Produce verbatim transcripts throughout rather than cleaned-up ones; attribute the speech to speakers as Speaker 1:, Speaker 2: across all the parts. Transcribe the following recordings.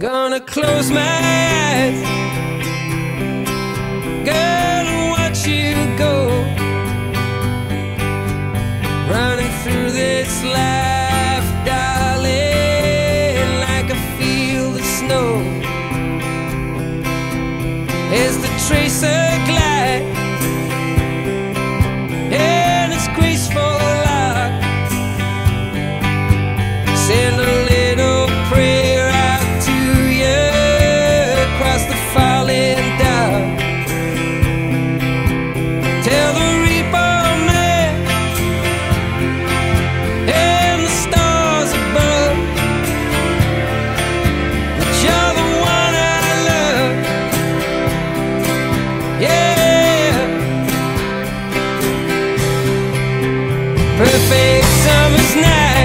Speaker 1: Gonna close my eyes, girl, and watch you go, running through this life, darling, like I feel the snow as the tracer glides in its graceful arc. Send a little prayer out to you across the falling dark. Tell the reaper man and the stars above that you're the one I love. Yeah, perfect summer's night,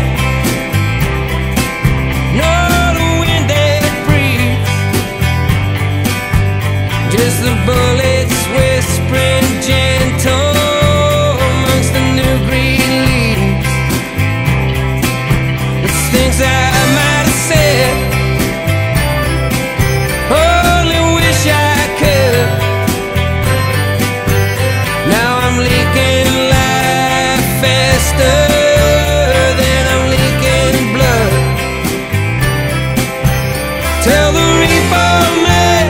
Speaker 1: just the bullets whispering gentle amongst the new green leaves. It's things I might have said, only wish I could. Now I'm leaking life faster than I'm leaking blood. Tell the reaper man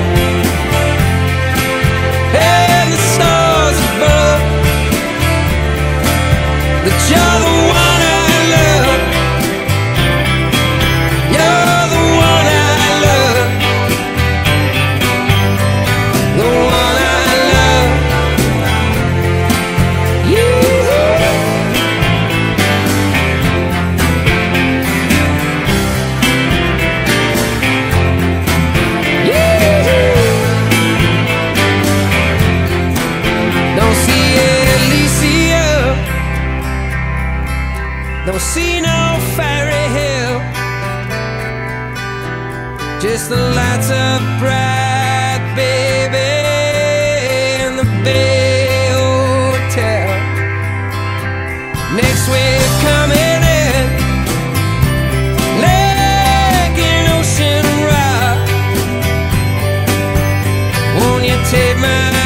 Speaker 1: and the stars above that you're the one I love. You're the one I love. The one I love. You. Don't see Elysia, don't see no fairy hill, just the lights of bright, baby, in the Bay Hotel. Next wave coming in like an ocean rock. Won't you take my